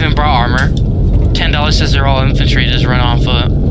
even brought armor. $10 says they're all infantry, just run on foot.